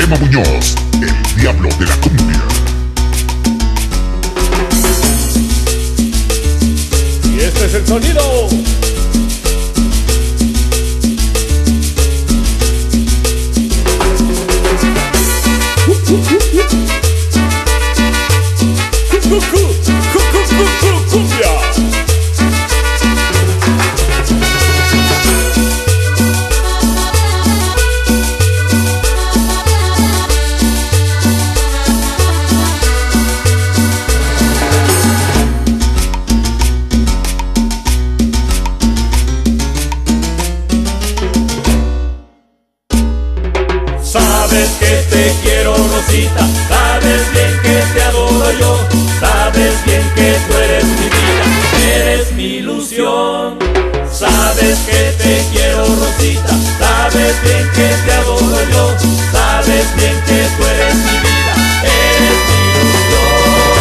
Chema Muñoz, el diablo de la cumbia. Y este es el sonido. Cumbia. Sabes que te quiero, Rosita, sabes bien que te adoro yo, sabes bien que tú eres mi vida, eres mi ilusión. Sabes que te quiero, Rosita, sabes bien que te adoro yo, sabes bien que tú eres mi vida, eres mi ilusión.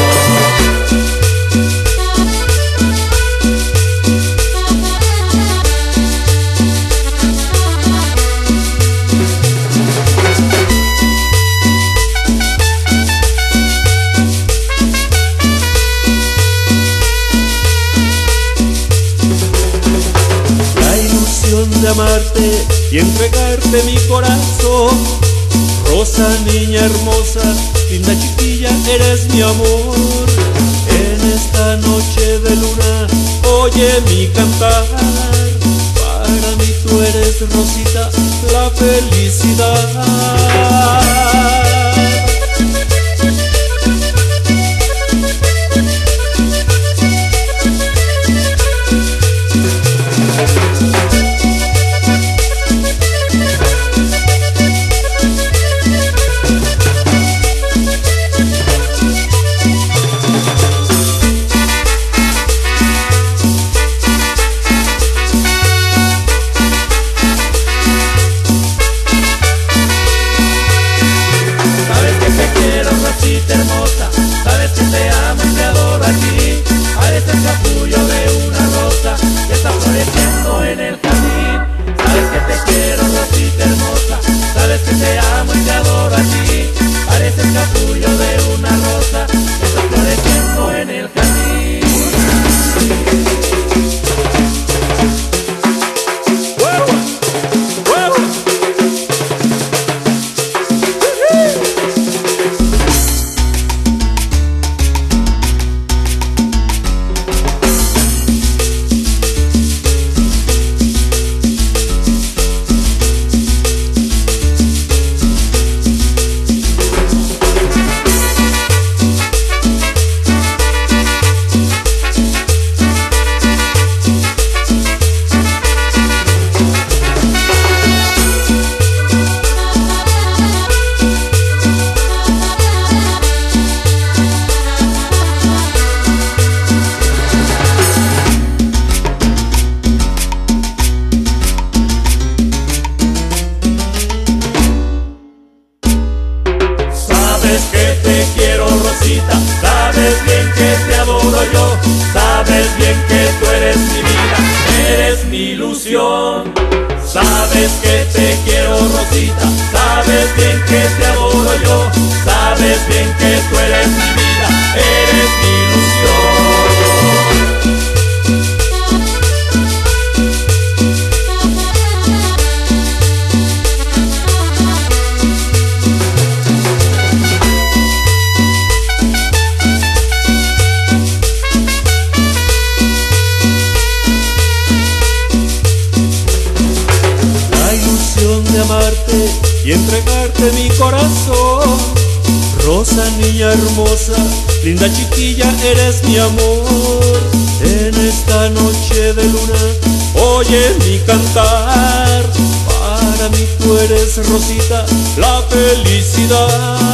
De amarte y entregarte mi corazón. Rosa, niña hermosa, linda chiquilla, eres mi amor. En esta noche de luna, oye mi cantar. Para mí tú eres, Rosita, la felicidad. Hermosa, sabes que te amo y te adoro a ti. Eres el capullo de una rosa que está floreciendo en el jardín. Sabes que te quiero, Rosita hermosa, sabes que te amo y te adoro a ti. Eres el capullo de una rosa que está floreciendo en el jardín. ¡Huevo! ¡Huevo! Sabes que te quiero, Rosita, sabes bien que te adoro yo, sabes bien que tú eres mi vida, eres mi ilusión. Sabes que te quiero, Rosita, sabes bien que te adoro yo, sabes bien que tú eres mi vida, eres mi ilusión. De amarte y entregarte mi corazón. Rosa, niña hermosa, linda chiquilla, eres mi amor. En esta noche de luna, oye mi cantar. Para mí tú eres, Rosita, la felicidad.